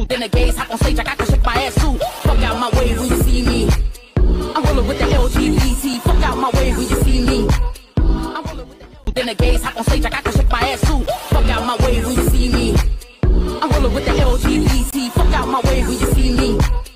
Then the gays hop on stage, I got to shake my ass too. Fuck out my way when you see me. I'm rolling with the LGBT. Fuck out my way when you see me. I'm rolling with the Then the gays hop on stage, I got to shake my ass too. Fuck out my way when you see me. I'm rolling with the LGBT. Fuck out my way when you see me.